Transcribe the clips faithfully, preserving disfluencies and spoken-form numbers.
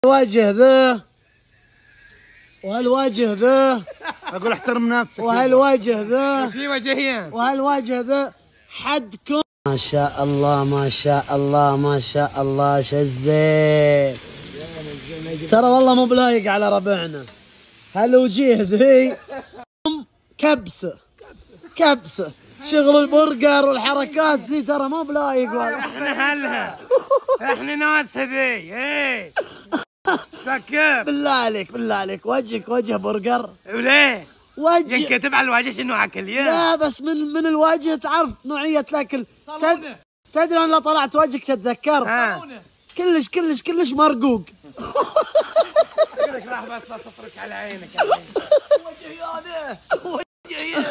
الوجه ذا وهالوجه ذا اقول احترم نفسك. وهالوجه ذا وش وجهين وهالوجه ذا حدكم. ما شاء الله ما شاء الله ما شاء الله شزين. ترى والله مو بلايق على ربعنا هالوجيه ذي. كبسه كبسه شغل البرجر والحركات ذي ترى مو بلايق والله. احنا هلها احنا ناس هذي. ايه فكر بالله عليك بالله عليك وجهك وجه برجر. وليه؟ وجه ينكتب على الوجه شنو اكل يا؟ لا بس من من الوجه تعرف نوعيه الاكل. تد... تدري انا لو طلعت وجهك تتذكر. كلش كلش كلش مرقوق. اقول لك راح بس تصرك على عينك. وجهي هذا وجهي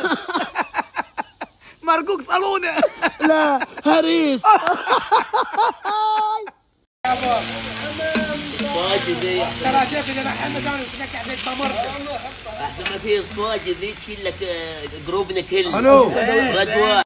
مرقوق صالونه. لا هريس. الصواجد ذي ترى شوف اذا محمد انا تنكع زي التمر. احسن ما في الصواجد ذي تشيل لك جروبنا كله. الو رد واحد.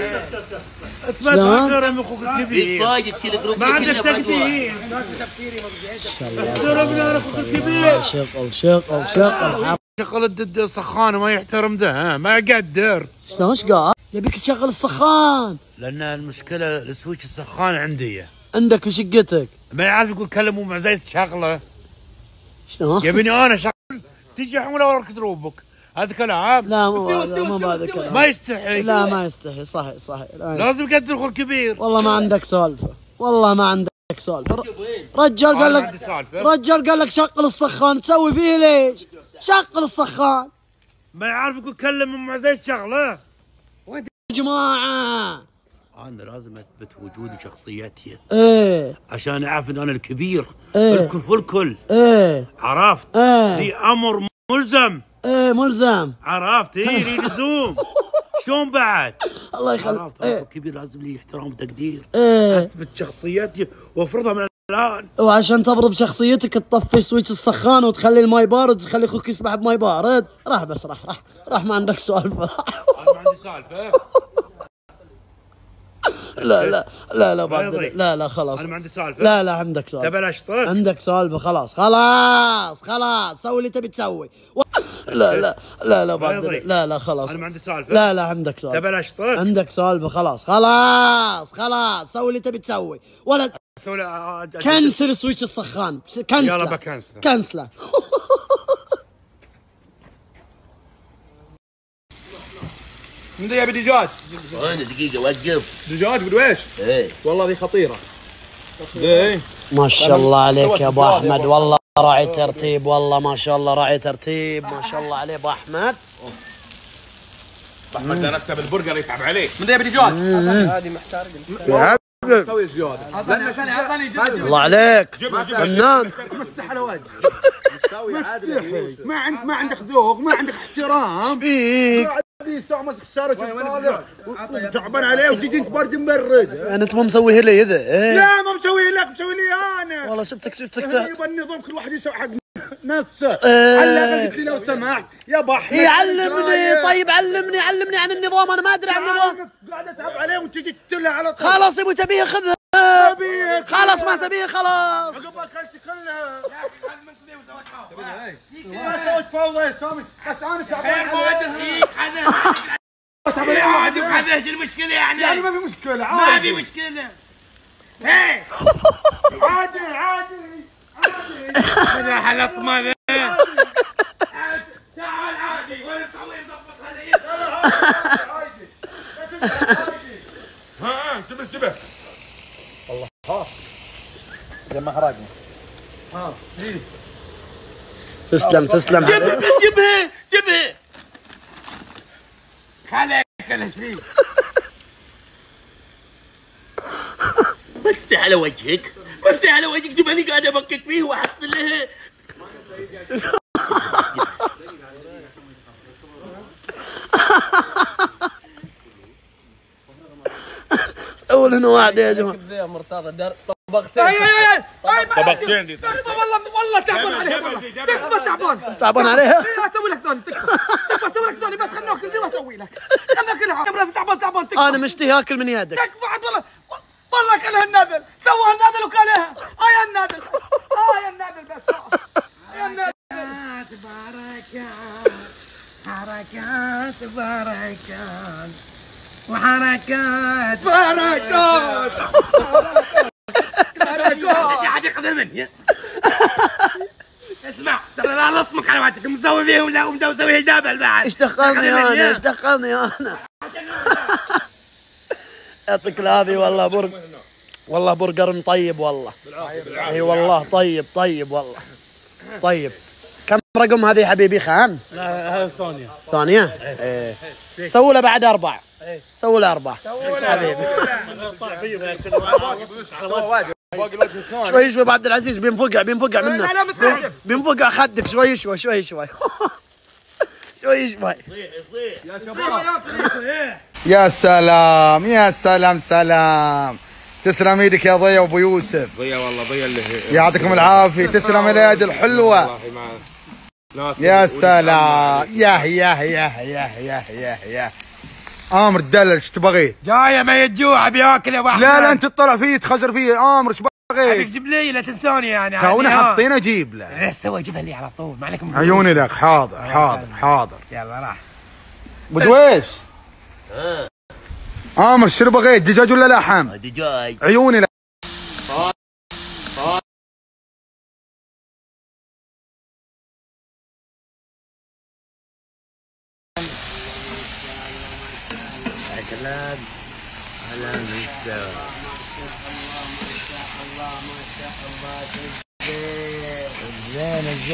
تفكر ام اخوك الكبير. الصواجد تشيل جروبنا ما كله. عندك تقدير. ما عندك تفكيري ما بجيش. ضربنا اخوك الكبير. شغل شغل شغل. شغل الدد السخان وما يحترم ده. ها ما يقدر. شلون ايش قال؟ يبيك تشغل السخان. لان المشكله السويتش السخان عندي. عندك وشقتك. ما يعرف يقول كلموا مع زيت شغله. شلون؟ يبيني انا شغل تجي حمله وراك دروبك. هذا كلام. لا مو هذا مو بهذا الكلام. ما يستحي. لا ما يستحي صحيح صحيح. لازم يقدر اخو الكبير. والله ما عندك سالفه والله ما عندك سالفه. رجال قال لك رجال قال لك شغل السخان تسوي فيه ليش؟ شغل السخان. ما يعرف يقول كلموا مع زيت شغله. وين يا جماعه؟ انا لازم اثبت وجودي وشخصيتي. ايه عشان اعرف ان انا الكبير. ايه الكل في الكل. ايه عرفت؟ ايه ذي امر ملزم. ايه ملزم. عرفت؟ اي لي لزوم. شلون بعد؟ الله يخليك. عرفت؟ ايه الكبير لازم لي احترام وتقدير. ايه اثبت شخصيتي وافرضها من الان. وعشان تفرض شخصيتك تطفي سويتش السخان وتخلي الماي بارد وتخلي اخوك يسبح بماي بارد. راح بس راح راح راح ما عندك سالفه. انا ما عندي سالفه. لا لا لا لا بعد لا لا خلاص. انا ما عندي سالفه. لا لا عندك سالفه. تبى اشطر؟ عندك سالفه خلاص خلاص خلاص سوي اللي تبي تسوي. و... لا لا لا لا بعد لا لا خلاص. انا ما عندي سالفه. لا لا عندك سالفه. تبى اشطر؟ عندك سالفه خلاص خلاص خلاص سوي اللي تبي تسوي ولا اسوي كنسل سويتش السخان. كنسله يلا بكنسله. كنسله. من ذي ابي دجاج. انا دقيقه وقف. دجاج قول ايش؟ ايه والله ذي خطيره. ذي ما شاء الله عليك يا ابو احمد والله راعي ترتيب والله ما شاء الله راعي ترتيب ما شاء الله عليه ابو احمد. احمد انا اكتب البرجر يتعب عليك. من ذي ابي دجاج. هذه محتاج سوي زياده. الله عليك فنان. مسح على وجهك. ما عندك ما عندك ذوق ما عندك احترام. فيك ساعة ماسك السارة طالع وتعبان عليه وتجي انت برد مبرد. انت مو مسويه لي ذا. ايه لا ما مسوي لك مسوي لي انا. والله شفتك شفتك يبغى النظام كل واحد يسوي حق نفسه. ايه. على قلت لي لو سمحت يا ابو احمد. يعلمني طيب علمني علمني عن النظام انا ما ادري عن النظام. قاعد اتعب عليه وتجي تتلها على طول. خلاص يبغى تبيه خذها. تبيه خلاص ما تبيه خلاص. عقب اكلت كلها. ما سويت فوضى يا سامي بس انا تعبان عليه. عادي وحده ايش المشكله يعني؟ يعني ما في مشكلة عادي. ما في مشكله. ايه عادي عادي عادي. انا حلط ما تعال عادي وين تسوي ضبط هذا. عادي ها انتبه انتبه. والله ها زي ما حرقنا. ها تسلم تسلم. جبهه بس جبهه جبهه. خليك انا ايش فيك؟ بستحي على وجهك بستحي على وجهك. تباني قاعد افكك فيه واحط له. اول هنا واحد يا جماعه. مرتضى طبقتين. اي اي اي طبقتين دي. والله والله تعبان عليها والله. تكفى تعبان. تعبان عليها؟ اي اسوي لك ثاني تكفى. تكفى اسوي لك ثاني بس خلنا ناكل دي واسوي لك. خلنا ناكلها. تعبان تعبان تكفى. انا مشتهي اكل من يدك. تكفى عاد والله والله كلها النادل. سواها النادل وكلها. اه يا النادل. اه يا النادل. حركات بركات وحركات بركات يا حديقة ذمن. اسمع ترى لا نصمك على وقتك مسوي فيهم لا ومسوي دابل بعد. ايش دخلني انا ايش دخلني انا يعطيك العافيه والله برجر والله برجر طيب والله. اي والله طيب طيب والله طيب. كم رقم هذه يا حبيبي؟ خامس؟ لا هذا الثانية. ثانية؟ ايه سووا له بعد أربع. سووا له أربع حبيبي. شوي شوي ابو عبد العزيز بينفقع بينفقع منه بينفقع خدك شوي شوي شوي شوي شوي شوي. يا شباب يا سلام يا سلام سلام. تسلم ايدك يا ضيا وابو يوسف. ضيا والله ضيا اللي يعطيكم العافيه. تسلم الايد الحلوه. يا سلام. ياه ياه ياه ياه ياه ياه ياه. امر دلل ايش تبغي؟ جايه ما يجوع بياكل يا ابو احمد. لا لا انت تطلع فيه تخزر فيه. امر ايش ابيك بغي؟ جيب لي لا تنسوني يعني. تونا عادي، ها. حاطين اجيب له. بس سوى جيبها لي على طول ما عليكم. عيوني لك. حاضر حاضر حاضر. يلا راح. ابو دويش امر شنو بغيت؟ دجاج ولا لحم؟ دجاج. عيوني لك. كلام على المستوى. زين زين